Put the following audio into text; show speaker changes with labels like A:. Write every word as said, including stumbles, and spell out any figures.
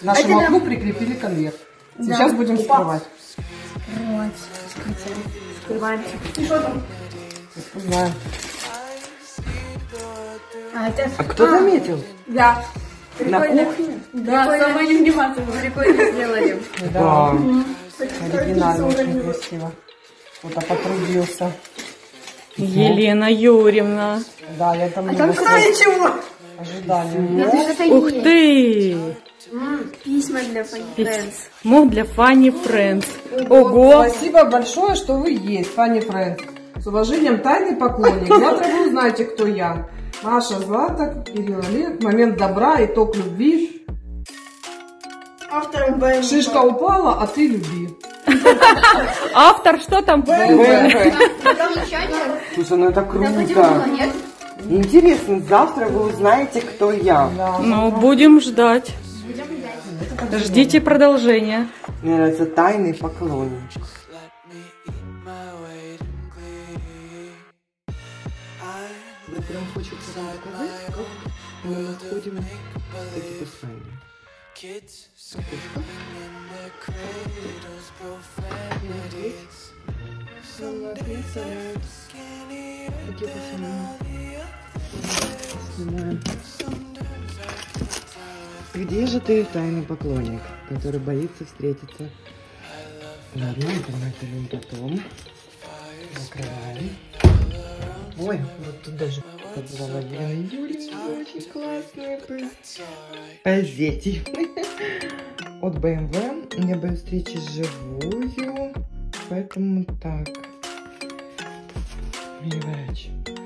A: К нашему окну прикрепили конверт. Сейчас будем скрывать.
B: Скрываем. И что там?
A: Знаем.
B: А, это...
C: А кто заметил?
B: Да.
C: На кухне?
B: Да, самое невнимательное. Прикольно сделали.
A: Да. Оригинально, очень красиво. Кто-то потрудился.
D: Елена Юрьевна.
A: Да, я там
B: А там знаю чего?
A: ожидали.
D: Ух ты!
B: Письма для Funny Friends.
D: Письмо для Funny Friends. Ого!
A: Спасибо большое, что вы есть, Funny Friends. С уважением, тайный поклонник. Завтра вы узнаете, кто я. Маша, Злата, Кирилл, Олег. Момент добра, итог любви.
B: Автор БМВ.
A: Шишка упала, а ты люби.
D: Автор, что там?
C: БМВ.
B: Там ничего.
C: Слушай, ну это круто.
B: Нет?
C: Интересно, завтра вы узнаете, кто я.
A: Да.
D: Ну, будем ждать. Ждите продолжения.
C: Мне нравится тайный поклонник. Я прям хочу показать, как мы находим эти послания. Где же ты, тайный поклонник, который боится встретиться? Ладно, интернет потом. Закрываем. Ой, вот тут даже подзвала Елена Юрьевна, очень классные позети. От бэ эм вэ я боюсь встречи живую, поэтому так. Переворачиваем.